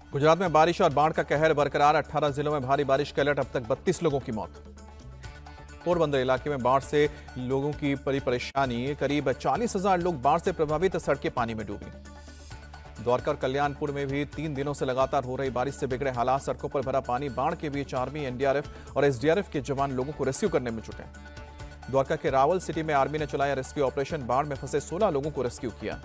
गुजरात में बारिश और बाढ़ का कहर बरकरार। 18 जिलों में भारी बारिश का अलर्ट। अब तक 32 लोगों की मौत। पोरबंदर इलाके में बाढ़ से लोगों की बड़ी परेशानी। करीब 40,000 लोग बाढ़ से प्रभावित, सड़कें पानी में डूबी। द्वारका और कल्याणपुर में भी 3 दिनों से लगातार हो रही बारिश से बिगड़े हालात। सड़कों पर भरा पानी। बाढ़ के बीच आर्मी, एनडीआरएफ और एसडीआरएफ के जवान लोगों को रेस्क्यू करने में जुटे। द्वारका के रावल सिटी में आर्मी ने चलाया रेस्क्यू ऑपरेशन। बाढ़ में फंसे 16 लोगों को रेस्क्यू किया।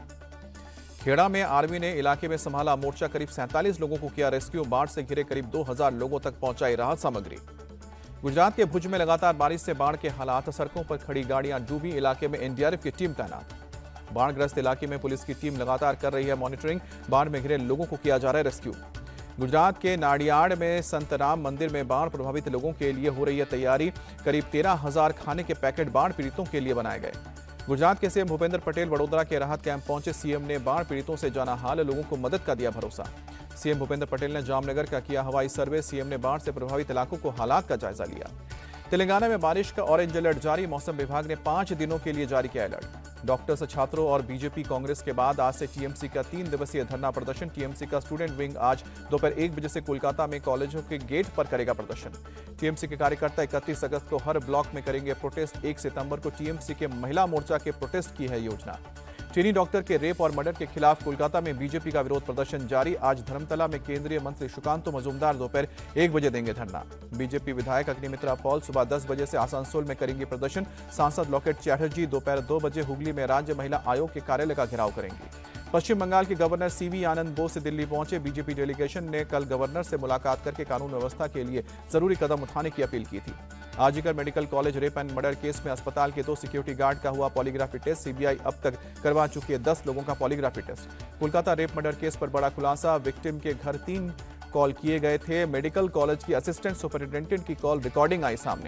खेड़ा में आर्मी ने इलाके में संभाला मोर्चा। करीब 47 लोगों को किया रेस्क्यू। बाढ़ से घिरे करीब 2000 लोगों तक पहुंचाई राहत सामग्री। गुजरात के भुज में लगातार बारिश से बाढ़ के हालात। सड़कों पर खड़ी गाड़ियां डूबी। इलाके में एनडीआरएफ की टीम तैनात। बाढ़ग्रस्त इलाके में पुलिस की टीम लगातार कर रही है मॉनिटरिंग। बाढ़ में घिरे लोगों को किया जा रहा है रेस्क्यू। गुजरात के नाडियाड में संत राम मंदिर में बाढ़ प्रभावित लोगों के लिए हो रही है तैयारी। करीब 13,000 खाने के पैकेट बाढ़ पीड़ितों के लिए बनाए गए। गुजरात के सीएम भूपेंद्र पटेल वडोदरा के राहत कैंप पहुंचे। सीएम ने बाढ़ पीड़ितों से जाना हाल, लोगों को मदद का दिया भरोसा। सीएम भूपेंद्र पटेल ने जामनगर का किया हवाई सर्वे। सीएम ने बाढ़ से प्रभावित इलाकों को हालात का जायजा लिया। तेलंगाना में बारिश का ऑरेंज अलर्ट जारी। मौसम विभाग ने 5 दिनों के लिए जारी किया अलर्ट। डॉक्टर्स, छात्रों और बीजेपी कांग्रेस के बाद आज से टीएमसी का 3 दिवसीय धरना प्रदर्शन। टीएमसी का स्टूडेंट विंग आज दोपहर 1 बजे से कोलकाता में कॉलेजों के गेट पर करेगा प्रदर्शन। टीएमसी के कार्यकर्ता 31 अगस्त को हर ब्लॉक में करेंगे प्रोटेस्ट। 1 सितंबर को टीएमसी के महिला मोर्चा के प्रोटेस्ट की है योजना। चीनी डॉक्टर के रेप और मर्डर के खिलाफ कोलकाता में बीजेपी का विरोध प्रदर्शन जारी। आज धर्मतला में केंद्रीय मंत्री सुकांतो मजूमदार दोपहर 1 बजे देंगे धरना। बीजेपी विधायक अग्निमित्रा पॉल सुबह 10 बजे से आसनसोल में करेंगे प्रदर्शन। सांसद लॉकेट चैटर्जी दोपहर 2 बजे हुगली में राज्य महिला आयोग के कार्यालय का घेराव करेंगी। पश्चिम बंगाल के गवर्नर सीवी आनंद बोस दिल्ली पहुंचे। बीजेपी डेलीगेशन ने कल गवर्नर से मुलाकात करके कानून व्यवस्था के लिए जरूरी कदम उठाने की अपील की थी। आजीकर medical college rape and murder case में अस्पताल के 2 सिक्योरिटी गार्ड का हुआ पॉलीग्राफी टेस्ट। सीबीआई अब तक करवा चुकी है 10 लोगों का polygraphy test. Kolkata rape murder case पर बड़ा खुलासा। विक्टिम के घर 3 कॉल किए गए थे। मेडिकल कॉलेज की असिस्टेंट सुपरिटेंडेंट की कॉल रिकॉर्डिंग आई सामने।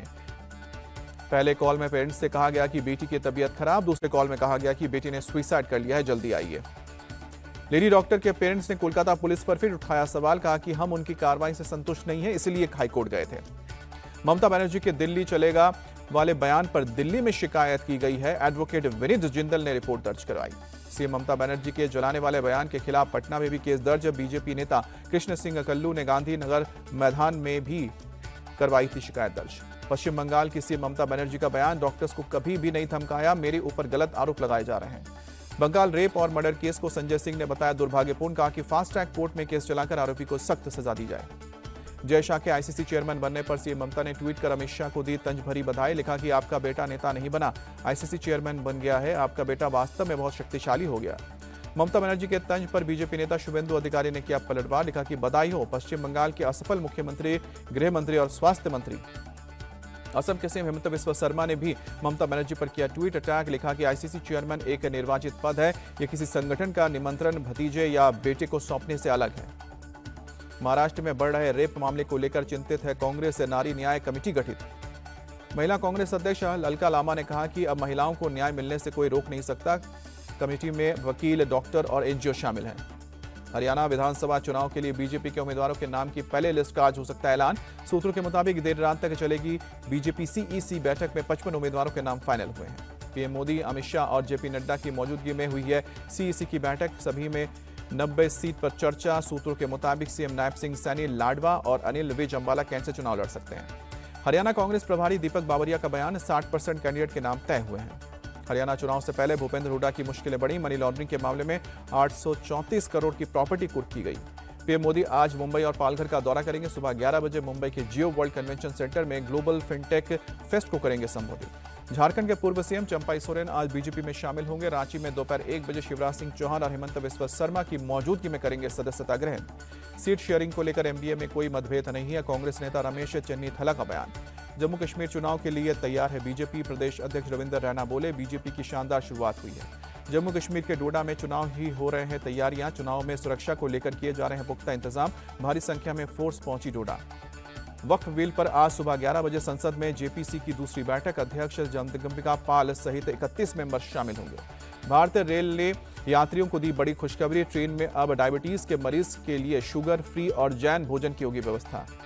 पहले कॉल में पेरेंट्स से कहा गया कि बेटी की तबीयत खराब। दूसरे कॉल में कहा गया कि बेटी ने सुसाइड कर लिया है, जल्दी आइए। लेडी डॉक्टर के पेरेंट्स ने कोलकाता पुलिस पर फिर उठाया सवाल। कहा कि हम उनकी कार्रवाई से संतुष्ट नहीं है, इसलिए हाईकोर्ट गए थे। ममता बनर्जी के दिल्ली चलेगा वाले बयान पर दिल्ली में शिकायत की गई है। एडवोकेट विनीत जिंदल ने रिपोर्ट दर्ज करवाई। सीएम ममता बनर्जी के जलाने वाले बयान के खिलाफ पटना में भी केस दर्ज। बीजेपी नेता कृष्ण सिंह कल्लू ने गांधीनगर मैदान में भी करवाई थी शिकायत दर्ज। पश्चिम बंगाल की सीएम ममता बनर्जी का बयान, डॉक्टर्स को कभी भी नहीं धमकाया, मेरे ऊपर गलत आरोप लगाए जा रहे हैं। बंगाल रेप और मर्डर केस को संजय सिंह ने बताया दुर्भाग्यपूर्ण। कहा कि फास्ट ट्रैक कोर्ट में केस चलाकर आरोपी को सख्त सजा दी जाए। जय शाह के आईसीसी चेयरमैन बनने पर सीएम ममता ने ट्वीट कर अमित शाह को दी तंज भरी बधाई। लिखा कि आपका बेटा नेता नहीं बना, आईसीसी चेयरमैन बन गया है। आपका बेटा वास्तव में बहुत शक्तिशाली हो गया। ममता बनर्जी के तंज पर बीजेपी नेता शुभेंदु अधिकारी ने किया पलटवार। लिखा कि बधाई हो पश्चिम बंगाल के असफल मुख्यमंत्री, गृह मंत्री और स्वास्थ्य मंत्री। असम के सीएम हेमंत बिस्वा शर्मा ने भी ममता बनर्जी पर किया ट्वीट अटैक। लिखा कि आईसीसी चेयरमैन एक निर्वाचित पद है, यह किसी संगठन का निमंत्रण भतीजे या बेटे को सौंपने से अलग है। महाराष्ट्र में बढ़ रहे रेप मामले को लेकर चिंतित है कांग्रेस। नारी न्याय कमेटी गठित। महिला कांग्रेस अध्यक्ष अलका लामा ने कहा कि अब महिलाओं को न्याय मिलने से कोई रोक नहीं सकता। कमेटी में वकील, डॉक्टर और एनजीओ शामिल हैं। हरियाणा विधानसभा चुनाव के लिए बीजेपी के उम्मीदवारों के नाम की पहले लिस्ट का आज हो सकता है ऐलान। सूत्रों के मुताबिक देर रात तक चलेगी बीजेपी सीईसी बैठक में 55 उम्मीदवारों के नाम फाइनल हुए हैं। पीएम मोदी, अमित शाह और जेपी नड्डा की मौजूदगी में हुई है सीईसी की बैठक। सभी में 90 सीट पर चर्चा। सूत्रों के मुताबिक सीएम नायब सिंह सैनी, लाडवा और अनिल विज अंबाला कैंट से चुनाव लड़ सकते हैं। हरियाणा कांग्रेस प्रभारी दीपक बावरिया का बयान, 60% कैंडिडेट के नाम तय हुए हैं। हरियाणा चुनाव से पहले भूपेंद्र हुड्डा की मुश्किलें बढ़ी। मनी लॉन्ड्रिंग के मामले में 834 करोड़ की प्रॉपर्टी कुर्क की गई। पीएम मोदी आज मुंबई और पालघर का दौरा करेंगे। सुबह 11 बजे मुंबई के जियो वर्ल्ड कन्वेंशन सेंटर में ग्लोबल फिनटेक फेस्ट को करेंगे संबोधित। झारखंड के पूर्व सीएम चंपाई सोरेन आज बीजेपी में शामिल होंगे। रांची में दोपहर 1 बजे शिवराज सिंह चौहान और हेमंत बिस्वा शर्मा की मौजूदगी में करेंगे सदस्यता ग्रहण। सीट शेयरिंग को लेकर एमडीए में कोई मतभेद नहीं है। कांग्रेस नेता रमेश चन्नीथला का बयान। जम्मू कश्मीर चुनाव के लिए तैयार है बीजेपी। प्रदेश अध्यक्ष रविंदर रैना बोले, बीजेपी की शानदार शुरुआत हुई है। जम्मू कश्मीर के डोडा में चुनाव ही हो रहे हैं तैयारियां। चुनाव में सुरक्षा को लेकर किए जा रहे हैं पुख्ता इंतजाम। भारी संख्या में फोर्स पहुंची डोडा। वक्फ बिल पर आज सुबह 11 बजे संसद में जेपीसी की दूसरी बैठक। अध्यक्ष जगदम्बिका पाल सहित 31 मेंबर शामिल होंगे। भारतीय रेल ने यात्रियों को दी बड़ी खुशखबरी। ट्रेन में अब डायबिटीज के मरीज के लिए शुगर फ्री और जैन भोजन की होगी व्यवस्था।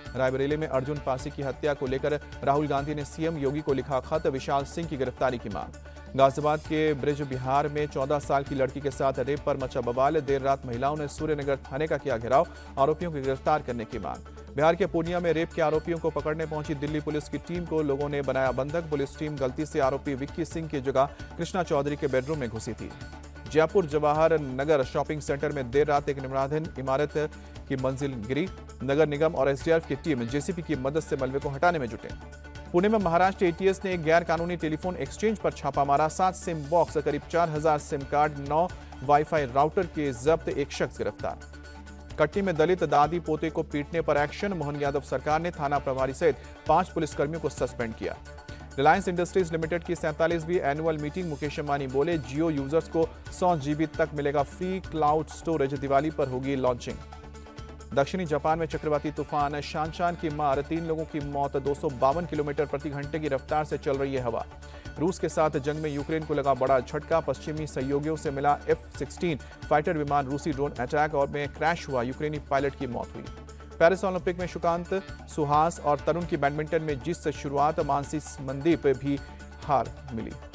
रायबरेली में अर्जुन पासी की हत्या को लेकर राहुल गांधी ने सीएम योगी को लिखा खत, विशाल सिंह की गिरफ्तारी की मांग। गाजियाबाद के ब्रिज बिहार में 14 साल की लड़की के साथ रेप पर मचा बवाल, देर रात महिलाओं ने सूर्यनगर थाने का किया घेराव, आरोपियों को गिरफ्तार करने की मांग। बिहार के पूर्णिया में रेप के आरोपियों को पकड़ने पहुंची दिल्ली पुलिस की टीम को लोगों ने बनाया बंधक। पुलिस टीम गलती से आरोपी विक्की सिंह की जगह कृष्णा चौधरी के बेडरूम में घुसी थी। जयपुर जवाहर नगर शॉपिंग सेंटर में देर रात एक निर्माणाधीन इमारत की मंजिल गिरी। नगर निगम और एसडीआरएफ की टीम जेसीबी की मदद से मलबे को हटाने में जुटे। पुणे में महाराष्ट्र एटीएस ने एक गैर कानूनी टेलीफोन एक्सचेंज पर छापा मारा। 7 सिम बॉक्स, करीब 4000 सिम कार्ड, 9 वाईफाई राउटर के जब्त, एक शख्स गिरफ्तार। कटनी में दलित दादी पोते को पीटने पर एक्शन, मोहन यादव सरकार ने थाना प्रभारी सहित 5 पुलिसकर्मियों को सस्पेंड किया। रिलायंस इंडस्ट्रीज लिमिटेड की 47वीं एनुअल मीटिंग, मुकेश अंबानी बोले जियो यूजर्स को 100 GB तक मिलेगा फ्री क्लाउड स्टोरेज, दिवाली पर होगी लॉन्चिंग। दक्षिणी जापान में चक्रवाती तूफान शानशान की मार, 3 लोगों की मौत, 252 किलोमीटर प्रति घंटे की रफ्तार से चल रही है हवा। रूस के साथ जंग में यूक्रेन को लगा बड़ा झटका, पश्चिमी सहयोगियों से मिला F-16 फाइटर विमान, रूसी ड्रोन अटैक और में क्रैश हुआ, यूक्रेनी पायलट की मौत हुई। पेरिस ओलंपिक में सुकांत, सुहास और तरुण की बैडमिंटन में जीत से शुरुआत, मानसी मनदीप भी हार मिली।